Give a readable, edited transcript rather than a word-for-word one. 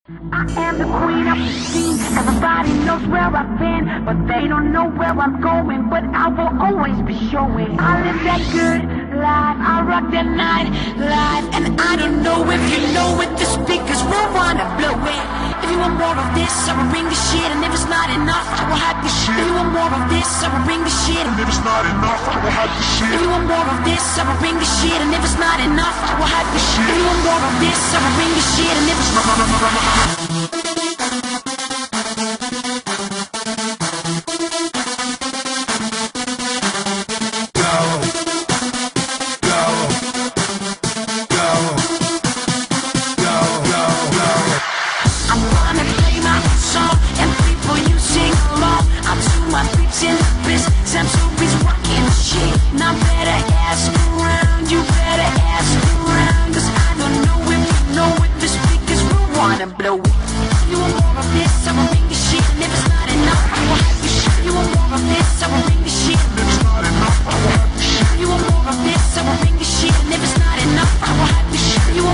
I am the queen of the scene. Everybody knows where I've been, but they don't know where I'm going. But I will always be showing. I live that good life, I rock that night life. And I don't know if you know it, the speakers will wanna blow it. If you want more of this, I will bring the shit. And if it's not enough, I will have the shit. If you want more of this, I will bring the shit. And if it's not enough, I will have the shit. If you want more of this, I will bring the shit. And if it's not enough, I will have the shit. If you want more of this, I will bring the shit. And if it's not blow. You want more of this, I will bring the shit. And if it's not enough, I will have the shit. You want more of this, I will bring the shit. And if it's not enough, I will have the shit. You want more of this, I will bring the shit. And if it's not enough, I will have the shit. You